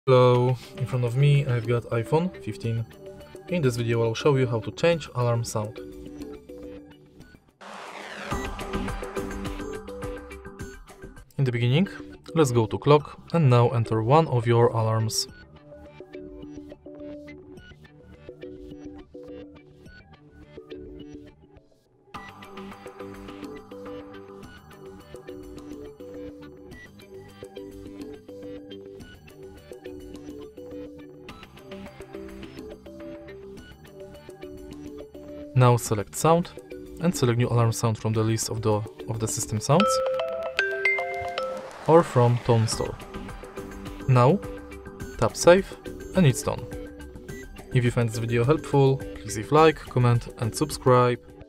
Hello, in front of me I've got iPhone 15. In this video I'll show you how to change alarm sound. In the beginning, let's go to clock and now enter one of your alarms. Now select sound and select new alarm sound from the list of the system sounds or from tone store. Now tap save and it's done. If you find this video helpful, please leave like, comment and subscribe.